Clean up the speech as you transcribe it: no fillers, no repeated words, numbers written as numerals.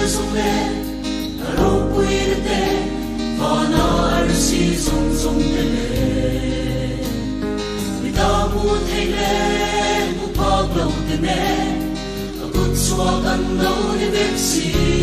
sung le ro pui de te fa na ar si sung sung de le mi ta mu thei le mu pa glo de ne a gut swa kan no ni ve si